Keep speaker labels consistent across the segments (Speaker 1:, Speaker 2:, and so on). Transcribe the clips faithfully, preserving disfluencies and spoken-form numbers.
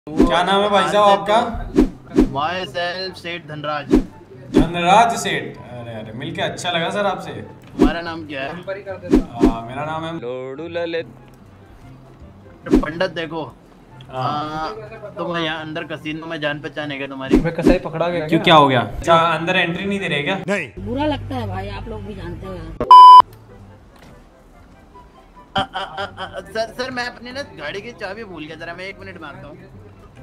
Speaker 1: क्या नाम है भाई साहब आपका?
Speaker 2: माय सेल्फ सेठ धनराज।
Speaker 1: धनराज सेठ। अरे अरे मिलके अच्छा लगा सर आपसे।
Speaker 2: तुम्हारा नाम क्या है?
Speaker 1: आ, मेरा नाम है
Speaker 3: लोडू ललित।
Speaker 2: पंडित देखो तुम यहाँ अंदर कसीनो में जान पहचान है तुम्हारी?
Speaker 4: मैं कसाई पकड़ा गया।
Speaker 1: क्यों क्या हो गया? अच्छा अंदर एंट्री नहीं दे रहे क्या?
Speaker 5: नहीं बुरा लगता है भाई, आप लोग भी जानते हो।
Speaker 2: आ, आ, आ, आ, सर सर मैं अपनी ना गाड़ी की चाबी भूल गया, जरा मैं एक मिनट में आता हूँ।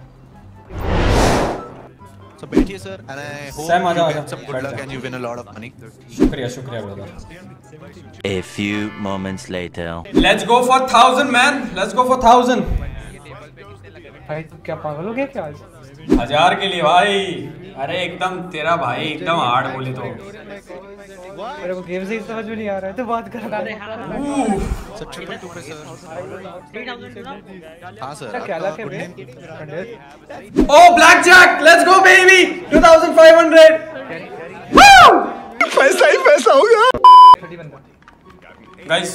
Speaker 6: So बैठिए sir and I hope
Speaker 1: Sam, आजा,
Speaker 6: you
Speaker 1: आजा।
Speaker 6: get some good luck and you win a lot of money.
Speaker 1: शुक्रिया शुक्रिया brother.
Speaker 7: A few moments later.
Speaker 1: Let's go for thousand man. Let's go for thousand.
Speaker 4: भाई तू क्या पागल हो गया क्या आज?
Speaker 1: हजार के लिए भाई। अरे एकदम तेरा भाई एकदम हार्ड बोले तो।
Speaker 4: मेरे को गेम से ही समझ में नहीं आ रहा है तो बात कर रहा है।
Speaker 6: सर ट्रिपल टू पे सर। हाँ सर।
Speaker 4: क्या लगा
Speaker 6: आपका
Speaker 4: है?
Speaker 6: good name?
Speaker 4: Pandit
Speaker 1: Oh blackjack. Let's go baby. two thousand five hundred. Woo!
Speaker 6: पैसा ही पैसा होगा।
Speaker 4: छठी बंदा।
Speaker 1: Guys,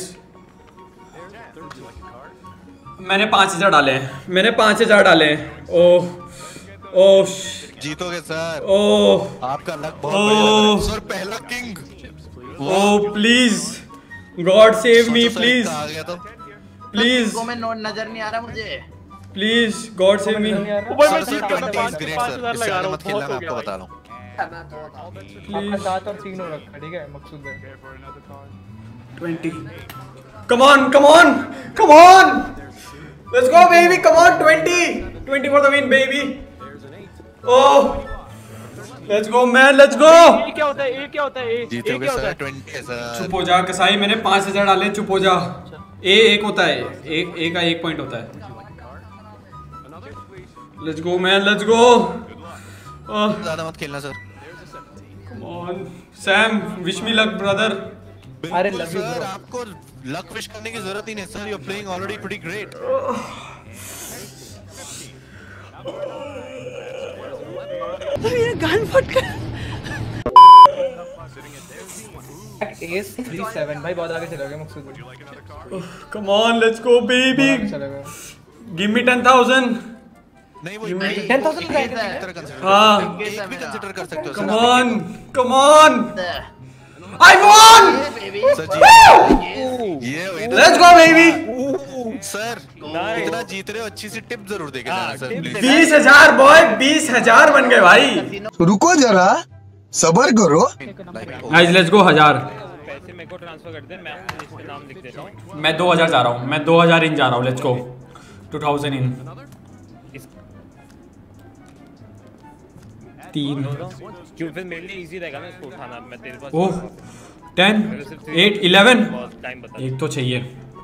Speaker 1: मैंने पाँच हजार डाले हैं। मैंने पाँच हजार डाले हैं। ओह ओह
Speaker 6: जीतोगे सर।
Speaker 1: ओह
Speaker 6: आपका लक बहुत बढ़िया लग रहा है। सर पहला king.
Speaker 1: Oh please god save me please
Speaker 6: आ गया तो।
Speaker 1: प्लीज
Speaker 2: को मैं नोट नजर नहीं आ रहा मुझे।
Speaker 1: Please god save me
Speaker 6: sir sir twenty is great sir. इससे आगे मत खेलना, मैं आपको बता रहा हूँ।
Speaker 4: आपका सात और तीन हो रखा, ठीक है मकसूद है।
Speaker 1: Twenty. Come on come on come on let's go baby come on twenty twenty for the win baby. Oh let's go man let's go.
Speaker 3: ये क्या होता है? ये क्या होता है? ये
Speaker 6: जीतोगे
Speaker 3: क्या होता
Speaker 6: सर
Speaker 3: है?
Speaker 6: Twenty sir.
Speaker 1: चुप हो जा कसाई। मैंने पाँच हजार डाले। चुप हो जा। ए एक होता है। एक ए का एक पॉइंट होता है। Let's go man let's go.
Speaker 6: ज्यादा मत खेलना sir.
Speaker 1: Come on Sam wish me luck brother.
Speaker 4: अरे
Speaker 6: बिल्कुल
Speaker 4: love you,
Speaker 6: सर,
Speaker 4: bro.
Speaker 6: आपको लक विश करने की जरूरत ही नहीं sir. You are playing already pretty great.
Speaker 4: Ace three seven भाई बहुत आगे चला गया Maqsood.
Speaker 1: Come on let's go baby.
Speaker 4: चला गया।
Speaker 1: Give me ten thousand.
Speaker 6: नहीं वो
Speaker 4: टेन थाउजेंड का
Speaker 6: तरह कंसीडर
Speaker 1: हाँ
Speaker 6: एक भी कंसीडर कर सकते हो
Speaker 1: come
Speaker 6: sir.
Speaker 1: On come on I won.
Speaker 6: Sir ji ये
Speaker 1: लेट्स गो बेबी।
Speaker 6: सर इतना जीत रहे हो, अच्छी सी टिप जरूर देके जाना सर प्लीज।
Speaker 1: बीस हजार बॉय बीस हजार बन गए भाई।
Speaker 8: रुको जरा सबर करो।
Speaker 1: गाइस लेट्स गो हजार।
Speaker 3: पैसे मेरे को ट्रांसफर कर दे, मैं अपने लिस्ट पे नाम लिख देता हूँ।
Speaker 1: मैं दो हजार जा रहा हूँ। मैं दो हजार इन जा रहा हूँ। Let's go two thousand in. तीन।
Speaker 3: क्यों फिर मेरे लिए इजी रहेगा ना इसको उठाना। मैं तेरे पास
Speaker 1: oh ten eight eleven.
Speaker 3: Time बता।
Speaker 1: एक तो चाहिए।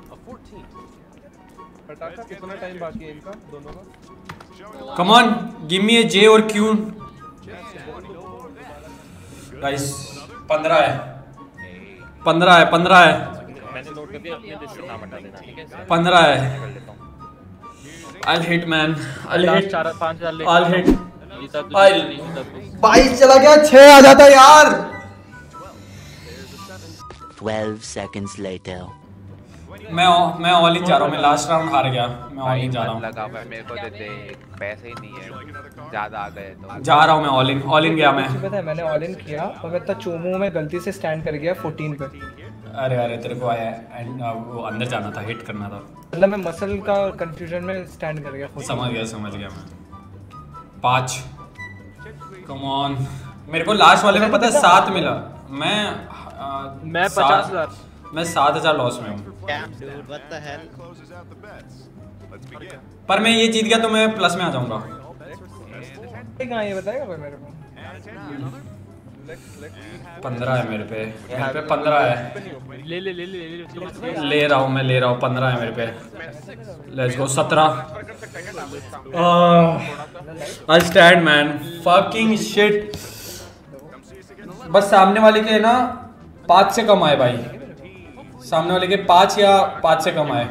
Speaker 4: पटाखा कितना टाइम बाकी है इनका दोनों का?
Speaker 1: कम ऑन गिव मी ए जे और क्यू। गाइस पंद्रह है पंद्रह है पंद्रह है
Speaker 3: मैंने नोट कर दिया, अपने लिस्ट से नाम हटा देना, ठीक है?
Speaker 1: पंद्रह है।
Speaker 3: कर लेता हूँ।
Speaker 1: I'll hit man I'll hit
Speaker 3: चार पाँच हजार ले।
Speaker 1: I'll hit
Speaker 3: जीता तू,
Speaker 1: I'll
Speaker 3: जीता तू।
Speaker 1: बाईस चला गया। छह आ जाता यार।
Speaker 7: Twelve seconds later.
Speaker 1: मैं मैं ऑल इन जा रहा हूँ। मैं लास्ट राउंड हार गया। मैं ऑल इन जा रहा हूँ।
Speaker 9: लगा भाई मेरे को दे दे, पैसे ही नहीं है, ज्यादा आ गए तो
Speaker 1: जा रहा हूँ मैं ऑल इन ऑल इन गया मैं।
Speaker 4: पता है मैंने ऑल इन किया और मैं तो चोमू में गलती से स्टैंड कर गया फोर्टीन पे।
Speaker 1: अरे अरे तेरे को आया एंड वो अंदर जाना था, हिट करना था।
Speaker 4: मतलब मैं मसल का कंफ्यूजन में स्टैंड कर गया फोर्टीन।
Speaker 1: समझ गया समझ गया मैं। पाँच कम ऑन। मेरे को लास्ट वाले में पता है सात मिला। मैं आ,
Speaker 3: मैं
Speaker 1: सात-
Speaker 3: पचास हजार।
Speaker 1: मैं सात हजार लॉस में हूँ। पर मैं ये जीत गया तो मैं प्लस में आ जाऊंगा।
Speaker 4: कहाँ ये बताएगा भाई मेरे को?
Speaker 1: पंद्रह है मेरे पे। मेरे पे पंद्रह है।
Speaker 3: ले ले ले ले ले ले।
Speaker 1: ले रहा हूँ मैं ले रहा हूँ। पंद्रह है मेरे पे। लेट्स गो सत्रह। I stand man fucking shit. बस सामने वाले के ना पाँच से कम आए भाई। सामने वाले के पाँच या पाँच से कम आए।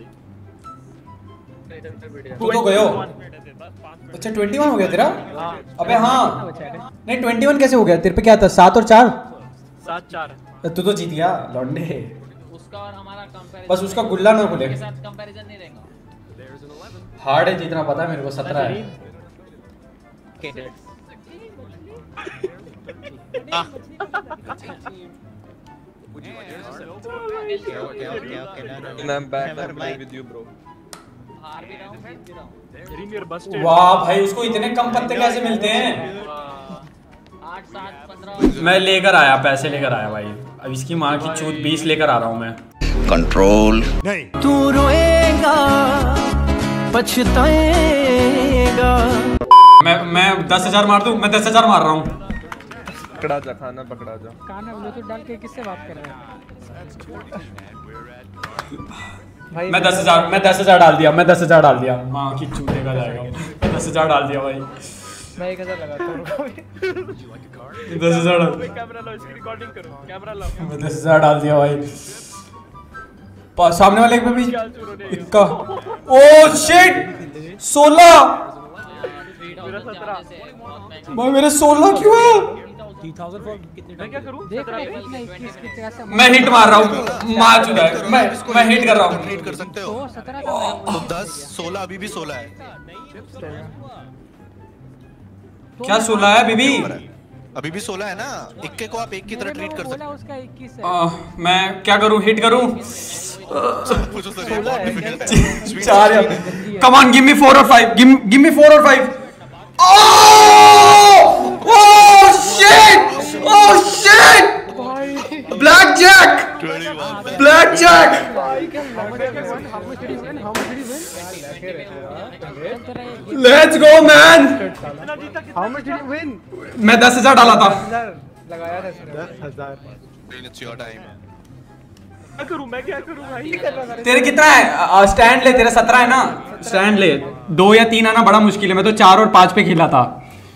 Speaker 1: तू तो गयो। अच्छा ट्वेंटी वन हो गया तेरा? अबे हाँ नहीं ट्वेंटी वन कैसे हो गया? तेरे पे क्या था? सात और चार?
Speaker 3: सात चार।
Speaker 1: तू तो जीत गया लौंडे।
Speaker 5: उसका और हमारा कंपैरिजन
Speaker 1: बस उसका गुल्ला ना खुले।
Speaker 5: के साथ कंपैरिजन नहीं रहेगा।
Speaker 1: हार्ड है जितना पता है मेरे को, सत्रह है। वाह भाई, उसको इतने कम पत्ते कैसे मिलते हैं? मैं लेकर आया, पैसे लेकर आया भाई। अब इसकी माँ की चूत बीस लेकर आ रहा हूँ मैं।
Speaker 8: कंट्रोल
Speaker 2: तू रोएगा पछताएगा।
Speaker 1: मैं मैं दस हजार मार दूं, मैं दस हजार मार रहा हूँ।
Speaker 3: पकड़ा जा खाना, पकड़ा जा
Speaker 4: खाना ब्लूटूथ डाल के किससे बात कर रहे हैं?
Speaker 1: मैं दस हजार मैं दस हजार डाल दिया, मैं दस हजार डाल दिया। माँ की चूते का जाएगा। मैं दस हजार डाल दिया भाई।
Speaker 4: मैं एक हजार लगाता हूँ।
Speaker 1: दस हजार डाल,
Speaker 3: कैमरा लो, इसकी रिकॉर्डिंग करो, कैमरा लो।
Speaker 1: मैं दस हजार डाल दिया भाई। पा- सामने वाले पे भी इक्का। ओ शिट, सोलह भाई, मेरे सोलह क्यों है?
Speaker 3: मैं क्या करूं?
Speaker 4: देख रहे हैं कितना इक्कीस कितना ऐसा
Speaker 1: मैं हिट मार रहा हूँ, मार चुका है। मैं मैं हिट कर रहा हूँ।
Speaker 6: ट्रेड कर सकते हो।
Speaker 4: तो सत्रह का
Speaker 6: तो दस सोलह अभी भी सोलह है।
Speaker 1: क्या सोलह है बीबी?
Speaker 6: अभी भी सोलह है ना। इक्के को आप एक की तरह ट्रीट कर सकते हो।
Speaker 4: उसका इक्कीस है।
Speaker 1: आ, मैं क्या करूँ, हिट करूँ?
Speaker 6: पूछो सर।
Speaker 1: चार यार। Come on, give me four और फाइव। गिव मी फोर और five. Oh oh shit, oh shit, black jack, black jack. Let's go man.
Speaker 4: How much did you win?
Speaker 1: मैं दस हजार डाला था।
Speaker 4: लगाया था दस हजार।
Speaker 6: It's your time.
Speaker 3: क्या करूं मैं, क्या करूं भाई?
Speaker 1: तेरे कितना है? स्टैंड ले, तेरा सत्रह है ना? स्टैंड ले। दो या तीन आना बड़ा मुश्किल है। मैं तो चार और पांच पे खेला था।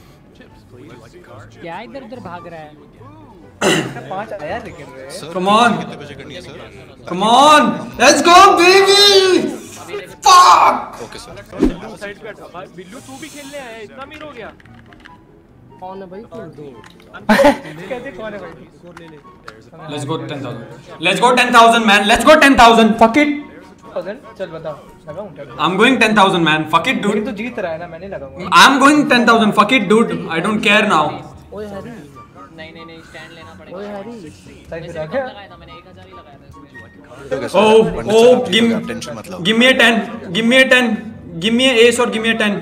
Speaker 4: क्या इधर उधर भाग रहा है? पांच आया लेकिन।
Speaker 1: कम ऑन,
Speaker 6: कितने बजे करनी है sir?
Speaker 1: Come on, let's go baby. Fuck.
Speaker 6: Okay sir.
Speaker 3: Side पे हटा भाई। बिल्लू तू भी खेलने आया है? इतना अमीर हो गया?
Speaker 4: कौन है भाई? कौन दो? कहते कौन है भाई?
Speaker 1: Let's go ten thousand. Let's go ten thousand man. Let's go ten thousand. Fuck it.
Speaker 4: चल बताओ, लगाऊं क्या?
Speaker 1: I'm going ten thousand man. Fuck it,
Speaker 4: लेकिन
Speaker 1: dude.
Speaker 4: तू जीत रहा है ना, मैं नहीं लगाऊंगा।
Speaker 1: I'm going ten thousand. Fuck it, dude. I don't care now.
Speaker 4: ओए हरी, नहीं नहीं नहीं स्टैंड लेना पड़ेगा। ओए हरी, सही से रखा। लगाया था मैंने, एक हजार ही लगाया था इसमें।
Speaker 1: Oh, oh, give,
Speaker 6: टेंशन मत लो।
Speaker 1: give me a ten. Give me a ten. Give me a ace or give me a ten.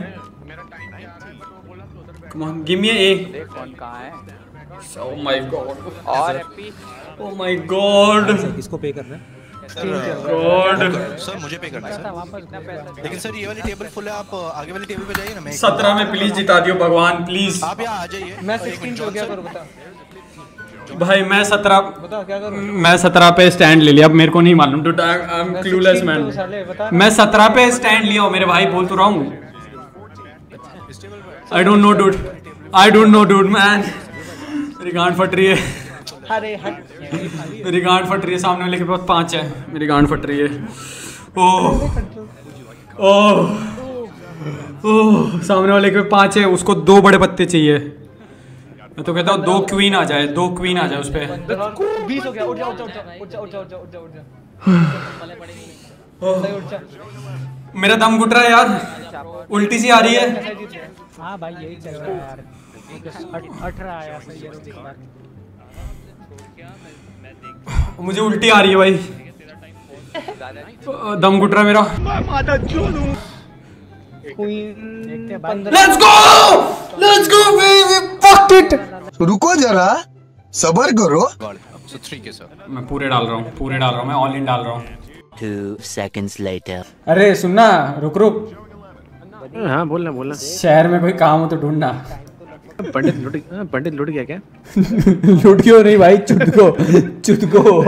Speaker 1: Come on, give me a A.
Speaker 9: देख कौन कहाँ है।
Speaker 1: Oh my god.
Speaker 9: और हैप्पी
Speaker 1: Oh my god.
Speaker 4: किसको पे कर रहे हैं?
Speaker 1: God.
Speaker 6: सर मुझे पे करना है सर। लेकिन सर ये वाली टेबल फुल है, आप आगे वाली टेबल पे जाइए ना। मैं
Speaker 1: सत्रह में प्लीज जिता दियो भगवान, प्लीज।
Speaker 6: आप यहाँ आ जाइए।
Speaker 4: मैं सोलह हो गया, करो बता।
Speaker 1: भाई मैं सत्रह
Speaker 4: बताओ क्या करूं?
Speaker 1: मैं सत्रह पे स्टैंड ले लिया। अब मेरे को नहीं मालूम, टू आई एम क्लूलेस मैन।
Speaker 4: साले बता।
Speaker 1: मैं सत्रह पे स्टैंड लिया हूं मेरे भाई, बोल तो रहा हूं। I don't know dude, I don't know dude man. मेरी गांड फट रही है,
Speaker 4: अरे हट।
Speaker 1: मेरी गांड फट रही है। सामने वाले के पास पांच है, मेरी गांड फट रही है। ओह ओह ओह, सामने वाले के पांच है, उसको दो बड़े पत्ते चाहिए। मैं तो कहता हूँ दो क्वीन आ जाए, दो क्वीन आ जाए उस पे।
Speaker 4: बीस हो गया। उठ जा उठ जा उठ जा उठ जा उठ जा उठ जा उठ जा उठ जा।
Speaker 1: मेरा दम घुट रहा है यार, उल्टी सी आ रही है।
Speaker 4: हाँ भाई यही चल रहा है यार। अठारह आया सही है इस बार।
Speaker 1: मुझे उल्टी आ रही है भाई, दम घुट रहा है मेरा। Let's go! Let's go baby! Fuck it!
Speaker 8: रुको जरा, सबर करो।
Speaker 6: So three K sir.
Speaker 1: मैं पूरे डाल रहा हूँ, पूरे डाल रहा हूँ, मैं ऑल इन डाल रहा हूँ।
Speaker 7: Two seconds later.
Speaker 1: अरे सुनना, रुक रुक।
Speaker 2: हाँ बोलना बोलना।
Speaker 1: शहर में कोई काम हो तो ढूंढना।
Speaker 2: पंडित लुट पंडित लुट गया क्या?
Speaker 1: लुट क्यों नहीं भाई, चुट को चुट को।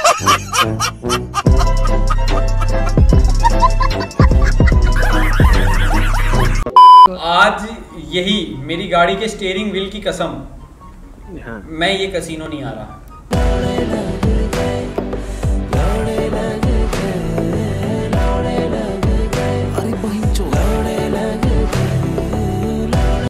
Speaker 1: आज यही मेरी गाड़ी के स्टीयरिंग व्हील की कसम,
Speaker 2: हाँ।
Speaker 1: मैं ये कसीनो नहीं आ रहा।